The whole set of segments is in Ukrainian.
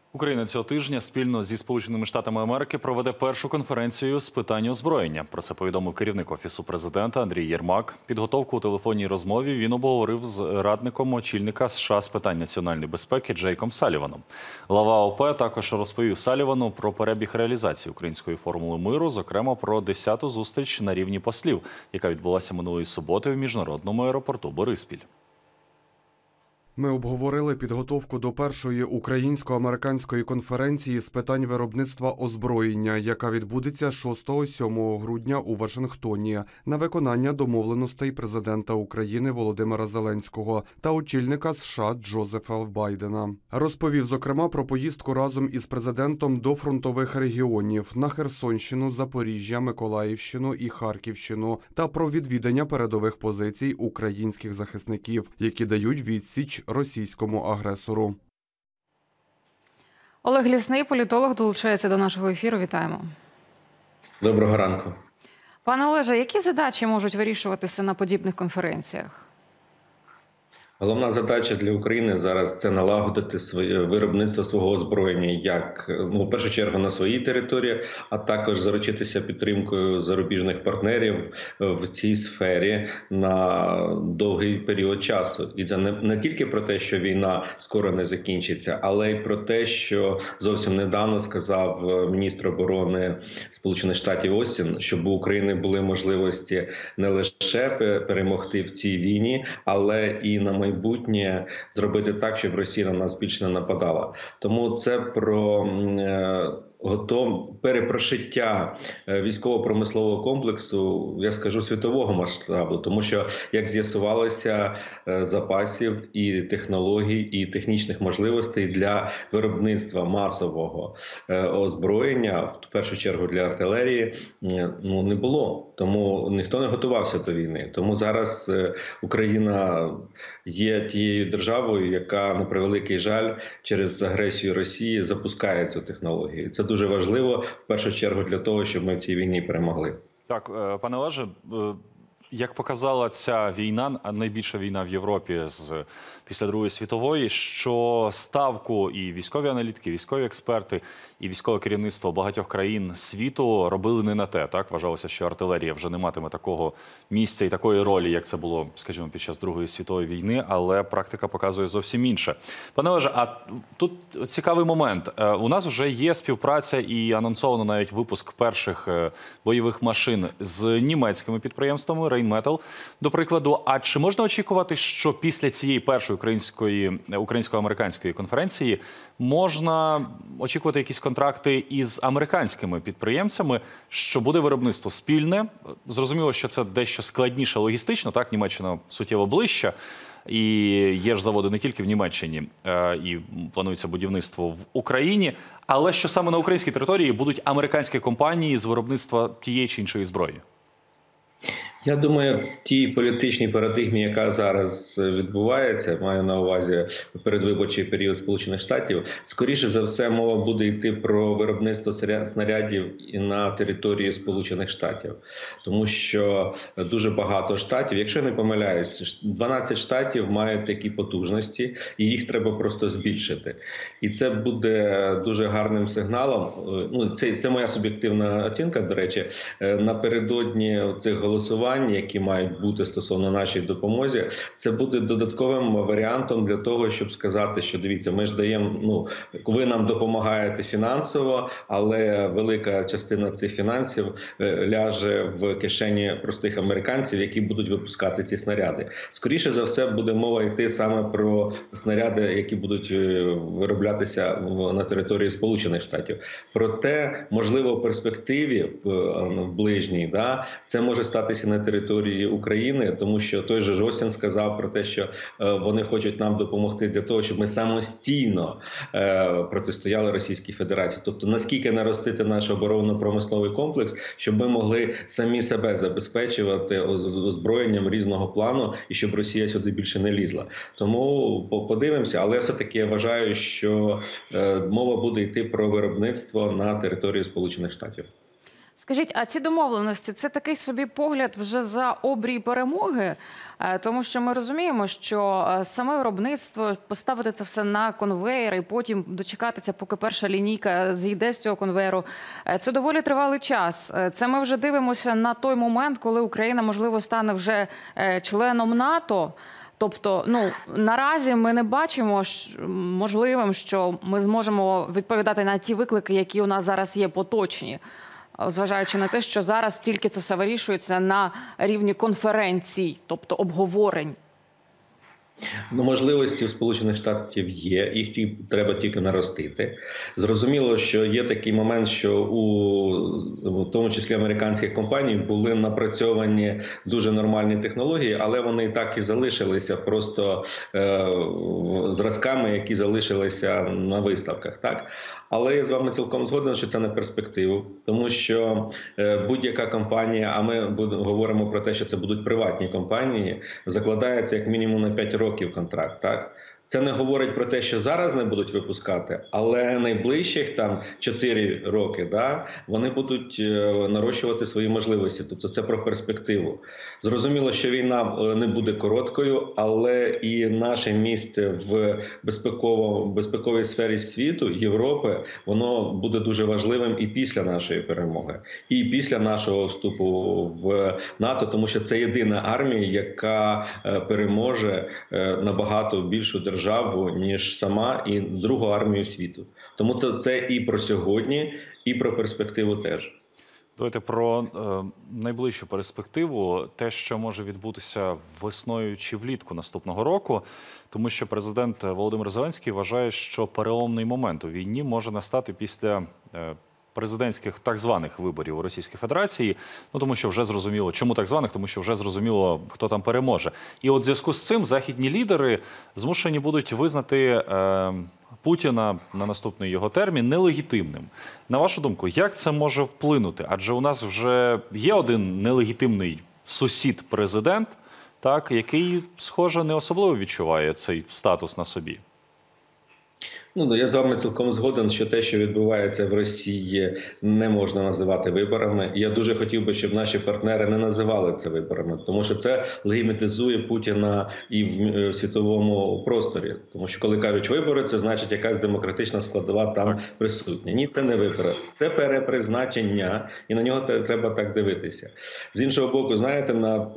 Україна цього тижня спільно зі Сполученими Штатами Америки проведе першу конференцію з питань озброєння. Про це повідомив керівник Офісу президента Андрій Єрмак. Підготовку у телефонній розмові він обговорив з радником очільника США з питань національної безпеки Джейком Саліваном. Глава ОП також розповів Салівану про перебіг реалізації української формули миру, зокрема про 10-ту зустріч на рівні послів, яка відбулася минулої суботи в міжнародному аеропорту Бориспіль. Ми обговорили підготовку до першої українсько-американської конференції з питань виробництва озброєння, яка відбудеться 6-7 грудня у Вашингтоні, на виконання домовленостей президента України Володимира Зеленського та очільника США Джозефа Байдена. Розповів, зокрема, про поїздку разом із президентом до фронтових регіонів на Херсонщину, Запоріжжя, Миколаївщину і Харківщину та про відвідання передових позицій українських захисників, які дають відсіч російському агресору. Олег Лісний, політолог, долучається до нашого ефіру. Вітаємо. Доброго ранку. Пане Олеже, які задачі можуть вирішуватися на подібних конференціях? Головна задача для України зараз – це налагодити своє виробництво свого озброєння, як в першу чергу на своїй території, а також заручитися підтримкою зарубіжних партнерів в цій сфері на довгий період часу. І це не тільки про те, що війна скоро не закінчиться, але й про те, що зовсім недавно сказав міністр оборони Сполучених Штатів Остін, щоб у України були можливості не лише перемогти в цій війні, але і на майбутнє зробити так, щоб Росія на нас більше не нападала. Тому це про перепрошиття військово-промислового комплексу, я скажу, світового масштабу. Тому що, як з'ясувалося, запасів і технологій, і технічних можливостей для виробництва масового озброєння, в першу чергу для артилерії, не було. Тому ніхто не готувався до війни. Тому зараз Україна є тією державою, яка, на превеликий жаль, через агресію Росії запускає цю технологію. Це дуже важливо, в першу чергу, для того, щоб ми в цій війні перемогли. Так, пане Олеже, як показала ця війна, найбільша війна в Європі після Другої світової, що ставку і військові аналітики, військові експерти, і військове керівництво багатьох країн світу робили не на те. Так? Вважалося, що артилерія вже не матиме такого місця і такої ролі, як це було, скажімо, під час Другої світової війни, але практика показує зовсім інше. Пане Олеже, а тут цікавий момент. У нас вже є співпраця і анонсовано навіть випуск перших бойових машин з німецькими підприємствами, Rheinmetall, до прикладу. А чи можна очікувати, що після цієї першої українсько-американської конференції можна очікувати якісь контракти із американськими підприємцями, що буде виробництво спільне? Зрозуміло, що це дещо складніше логістично, так, Німеччина суттєво ближча, і є ж заводи не тільки в Німеччині, і планується будівництво в Україні, але що саме на українській території будуть американські компанії з виробництва тієї чи іншої зброї? Я думаю, в тій політичній парадигмі, яка зараз відбувається, маю на увазі передвиборчий період Сполучених Штатів, скоріше за все мова буде йти про виробництво снарядів і на території Сполучених Штатів. Тому що дуже багато штатів, якщо я не помиляюсь, 12 штатів мають такі потужності, і їх треба просто збільшити. І це буде дуже гарним сигналом. Це моя суб'єктивна оцінка, до речі, напередодні цих голосувань, які мають бути стосовно нашої допомоги, це буде додатковим варіантом для того, щоб сказати, що дивіться, ми ж даємо, ви нам допомагаєте фінансово, але велика частина цих фінансів ляже в кишені простих американців, які будуть випускати ці снаряди. Скоріше за все буде мова йти саме про снаряди, які будуть вироблятися на території Сполучених Штатів. Проте, можливо, в перспективі, в ближній, це може статися на території України, тому що той же Остін сказав про те, що вони хочуть нам допомогти для того, щоб ми самостійно протистояли Російській Федерації. Тобто, наскільки наростити наш оборонно-промисловий комплекс, щоб ми могли самі себе забезпечувати озброєнням різного плану і щоб Росія сюди більше не лізла. Тому подивимося, але все-таки я вважаю, що мова буде йти про виробництво на території Сполучених Штатів. Скажіть, а ці домовленості – це такий собі погляд вже за обрій перемоги? Тому що ми розуміємо, що саме виробництво, поставити це все на конвейер і потім дочекатися, поки перша лінійка зійде з цього конвейеру, це доволі тривалий час. Це ми вже дивимося на той момент, коли Україна, можливо, стане вже членом НАТО. Тобто, наразі ми не бачимо можливим, що ми зможемо відповідати на ті виклики, які у нас зараз є поточні, зважаючи на те, що зараз тільки це все вирішується на рівні конференцій, тобто обговорень. Можливості в Сполучених Штатів є, їх треба тільки наростити. Зрозуміло, що є такий момент, що в тому числі американських компаній були напрацьовані дуже нормальні технології, але вони так і залишилися просто зразками, які залишилися на виставках. Так? Але я з вами цілком згоден, що це не перспективу, тому що будь-яка компанія, а ми говоримо про те, що це будуть приватні компанії, закладається як мінімум на 5 років контракт. Так? Це не говорить про те, що зараз не будуть випускати, але найближчих 4 роки вони будуть нарощувати свої можливості. Тобто це про перспективу. Зрозуміло, що війна не буде короткою, але і наше місце в безпековій сфері світу, Європи, воно буде дуже важливим і після нашої перемоги, і після нашого вступу в НАТО, тому що це єдина армія, яка переможе набагато більшу державу, ніж сама і другу армію світу. Тому це і про сьогодні, і про перспективу теж. Давайте про найближчу перспективу, те, що може відбутися весною чи влітку наступного року, тому що президент Володимир Зеленський вважає, що переломний момент у війні може настати після президентських так званих виборів у Російській Федерації, тому що вже зрозуміло, чому так званих, тому що вже зрозуміло, хто там переможе. І от в зв'язку з цим західні лідери змушені будуть визнати Путіна на наступний його термін нелегітимним. На вашу думку, як це може вплинути? Адже у нас вже є один нелегітимний сусід-президент, який, схоже, не особливо відчуває цей статус на собі. Я з вами цілком згоден, що те, що відбувається в Росії, не можна називати виборами. Я дуже хотів би, щоб наші партнери не називали це виборами, тому що це легітимізує Путіна і в світовому просторі. Тому що коли кажуть вибори, це значить якась демократична складова там присутня. Ні, це не вибори. Це перепризначення, і на нього треба так дивитися. З іншого боку, знаєте,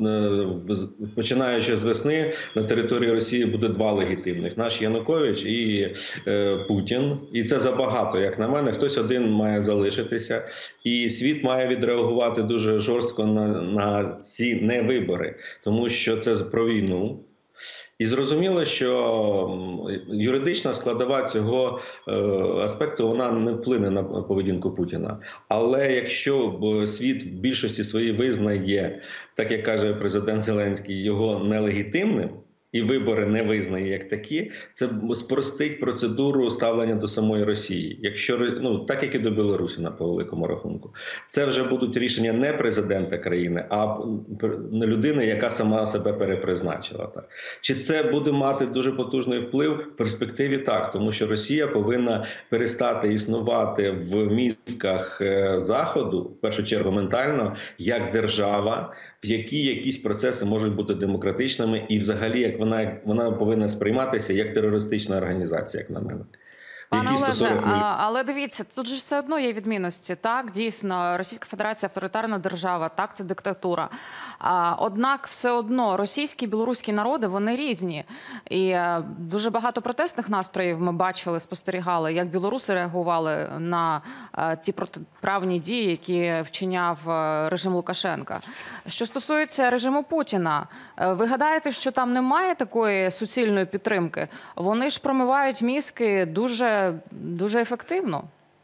починаючи з весни, на території Росії буде 2 легітимних. Наш Янукович і Путін. І це забагато, як на мене. Хтось один має залишитися. І світ має відреагувати дуже жорстко на ці невибори. Тому що це про війну. І зрозуміло, що юридична складова цього аспекту, вона не вплине на поведінку Путіна. Але якщо світ в більшості своїй визнає, так як каже президент Зеленський, його нелегітимним, і вибори не визнає як такі, це спростить процедуру ставлення до самої Росії. Якщо, так як і до Білорусі, по великому рахунку. Це вже будуть рішення не президента країни, а людини, яка сама себе перепризначила. Так. Чи це буде мати дуже потужний вплив? В перспективі так, тому що Росія повинна перестати існувати в мізках Заходу, в першу чергу ментально, як держава, в якій якісь процеси можуть бути демократичними, і взагалі як вона повинна сприйматися як терористична організація, як на мене. Пане Олеже, але дивіться, тут же все одно є відмінності. Так, дійсно, Російська Федерація – авторитарна держава, так, це диктатура. Однак все одно російські і білоруські народи, вони різні. І дуже багато протестних настроїв ми бачили, спостерігали, як білоруси реагували на ті протиправні дії, які вчиняв режим Лукашенка. Що стосується режиму Путіна, ви гадаєте, що там немає такої суцільної підтримки? Вони ж промивають мізки дуже ефективно.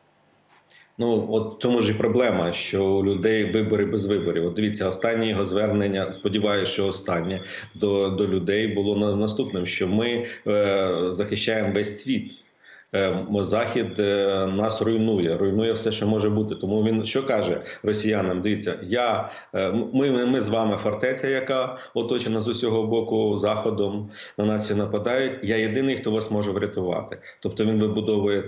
От в тому ж і проблема, що у людей вибори без виборів. От дивіться, останнє його звернення, сподіваюся, що останнє до людей було наступним, що ми захищаємо весь світ. Захід нас руйнує все, що може бути. Тому він що каже росіянам? Дивіться, ми з вами фортеця, яка оточена з усього боку Заходом, на нас всі нападають. Я єдиний, хто вас може врятувати. Тобто він вибудовує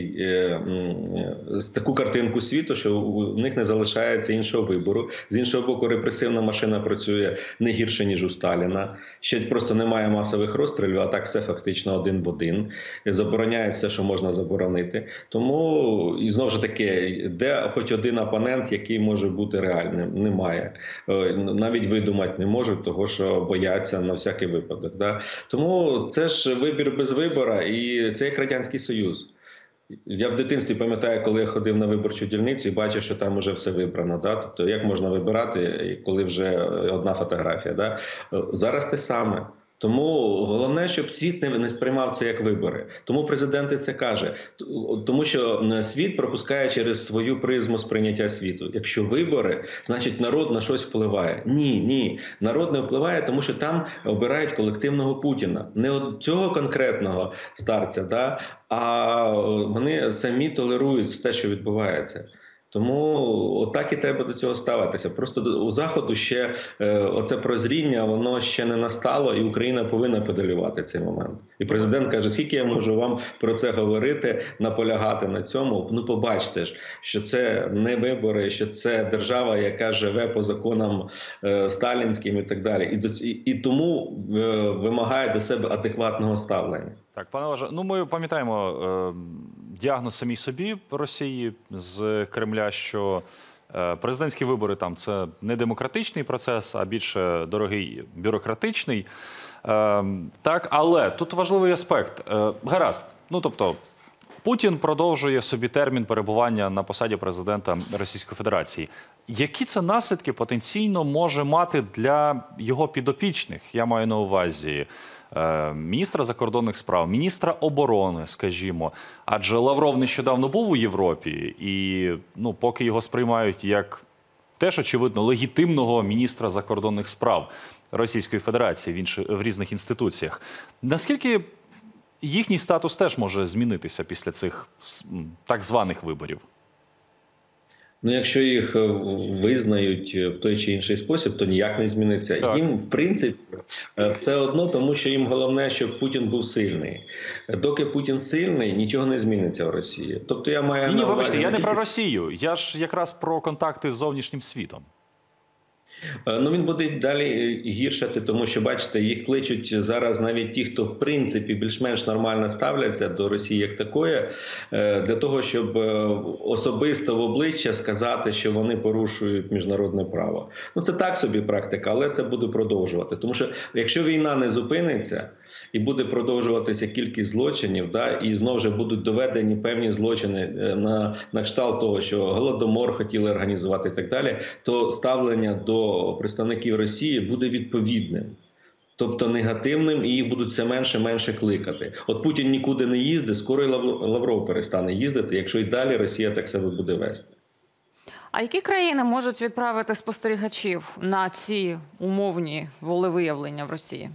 таку картинку світу, що у них не залишається іншого вибору. З іншого боку, репресивна машина працює не гірше, ніж у Сталіна. Ще просто немає масових розстрілів, а так все фактично один в один. Забороняється, що можна заборонити. Тому, і знову ж таки, де хоч один опонент, який може бути реальним? Немає. Навіть видумати не можуть, того що бояться на всякий випадок. Да? Тому це ж вибір без вибора, і це як Радянський Союз. Я в дитинстві пам'ятаю, коли я ходив на виборчу дільницю і бачив, що там вже все вибрано. Да? Тобто, як можна вибирати, коли вже одна фотографія? Да? Зараз те саме. Тому головне, щоб світ не сприймав це як вибори. Тому президент і це каже. Тому що світ пропускає через свою призму сприйняття світу. Якщо вибори, значить народ на щось впливає. Ні. Народ не впливає, тому що там обирають колективного Путіна. Не от цього конкретного старця, да? А вони самі толерують те, що відбувається. Тому отак і треба до цього ставитися. Просто у Заходу ще оце прозріння, воно ще не настало, і Україна повинна педалювати цей момент. І президент каже, скільки я можу вам про це говорити, наполягати на цьому. Ну побачте ж, що це не вибори, що це держава, яка живе по законам сталінським і так далі. І тому вимагає до себе адекватного ставлення. Так, пане Олеже, ну ми пам'ятаємо діагноз самій собі Росії з Кремля, що президентські вибори там це не демократичний процес, а більше дорогий бюрократичний. Так, але тут важливий аспект. Гаразд, ну тобто Путін продовжує собі термін перебування на посаді президента Російської Федерації. Які це наслідки потенційно може мати для його підопічних? Я маю на увазі міністра закордонних справ, міністра оборони, скажімо. Адже Лавров нещодавно був у Європі, і поки його сприймають як теж, очевидно, легітимного міністра закордонних справ Російської Федерації в різних інституціях. Наскільки їхній статус теж може змінитися після цих так званих виборів? Ну, якщо їх визнають в той чи інший спосіб, то ніяк не зміниться. Так. Їм, в принципі, все одно, тому що їм головне, щоб Путін був сильний. Доки Путін сильний, нічого не зміниться в Росії. Тобто я маю... Ні, вибачте, я не про Росію. Я ж якраз про контакти з зовнішнім світом. Ну, він буде далі гіршати, тому що, бачите, їх кличуть зараз навіть ті, хто в принципі більш-менш нормально ставляться до Росії як такої, для того, щоб особисто в обличчя сказати, що вони порушують міжнародне право. Ну, це так собі практика, але це буде продовжувати. Тому що, якщо війна не зупиниться, і буде продовжуватися кількість злочинів, да, і знову ж будуть доведені певні злочини на кшталт того, що Голодомор хотіли організувати і так далі, то ставлення до представників Росії буде відповідним. Тобто негативним, і їх будуть все менше і менше кликати. От Путін нікуди не їздить, скоро і Лавров перестане їздити, якщо і далі Росія так себе буде вести. А які країни можуть відправити спостерігачів на ці умовні волевиявлення в Росії?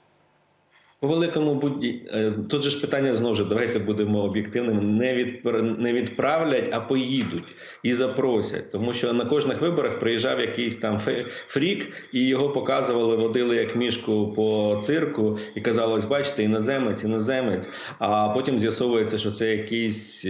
По великому тут же ж питання знову ж, давайте будемо об'єктивними, не відправлять, а поїдуть і запросять. Тому що на кожних виборах приїжджав якийсь там фрік, і його показували, водили як мішку по цирку, і казали, ось бачите, іноземець, а потім з'ясовується, що це якийсь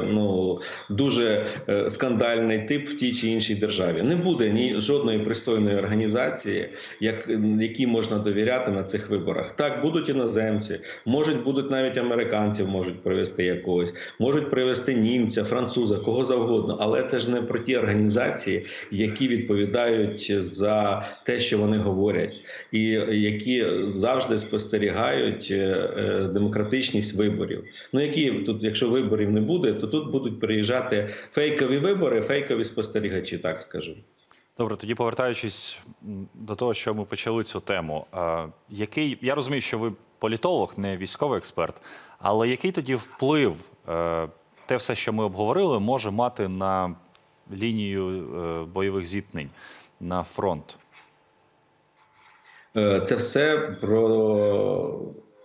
дуже скандальний тип в тій чи іншій державі. Не буде жодної пристойної організації, якій можна довіряти на цих виборах. Так, будуть іноземці, будуть навіть американців можуть привезти якогось, можуть привезти німця, француза, кого завгодно, але це ж не про ті організації, які відповідають за те, що вони говорять, і які завжди спостерігають демократичність виборів. Ну, якщо виборів не буде, то тут будуть приїжджати фейкові вибори, фейкові спостерігачі, так скажу. Добре, тоді повертаючись до того, що ми почали цю тему. Я розумію, що ви політолог, не військовий експерт, але який тоді вплив те все, що ми обговорили, може мати на лінію бойових зіткнень, на фронт? Це все про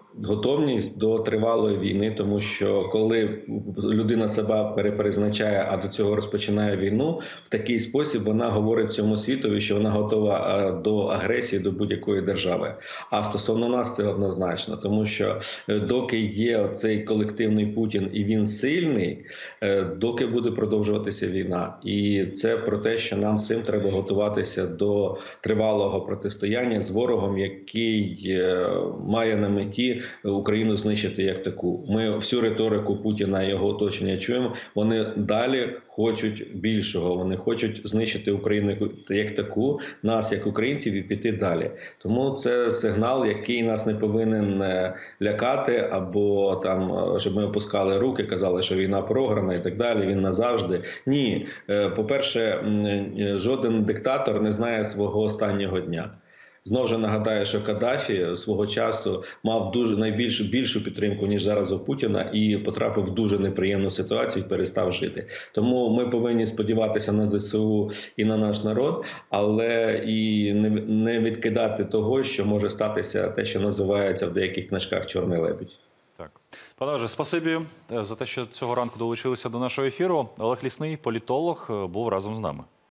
готовність до тривалої війни, тому що коли людина себе перепризначає, а до цього розпочинає війну, в такий спосіб вона говорить всьому світові, що вона готова до агресії до будь-якої держави. А стосовно нас це однозначно, тому що доки є цей колективний Путін і він сильний, доки буде продовжуватися війна. І це про те, що нам всім треба готуватися до тривалого протистояння з ворогом, який має на меті Україну знищити як таку. Ми всю риторику Путіна і його оточення чуємо. Вони далі хочуть більшого. Вони хочуть знищити Україну як таку, нас як українців, і піти далі. Тому це сигнал, який нас не повинен лякати, або там, щоб ми опускали руки, казали, що війна програна і так далі. Він назавжди. Ні. По-перше, жоден диктатор не знає свого останнього дня. Знову ж нагадаю, що Каддафі свого часу мав більшу підтримку, ніж зараз у Путіна, і потрапив в дуже неприємну ситуацію і перестав жити. Тому ми повинні сподіватися на ЗСУ і на наш народ, але і не відкидати того, що може статися те, що називається в деяких книжках «Чорний лебідь». Так. Пане Олеже, спасибі за те, що цього ранку долучилися до нашого ефіру. Олег Лісний, політолог, був разом з нами.